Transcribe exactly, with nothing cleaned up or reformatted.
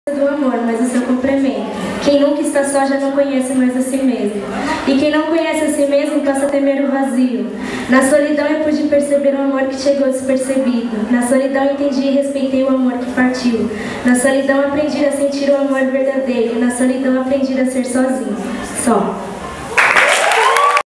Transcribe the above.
do amor, mas o seu complemento. Quem nunca está só já não conhece mais a si mesmo. E quem não conhece a si mesmo passa a temer o vazio. Na solidão eu pude perceber o amor que chegou despercebido. Na solidão entendi e respeitei o amor que partiu. Na solidão aprendi a sentir o amor verdadeiro. Na solidão aprendi a ser sozinho. Só.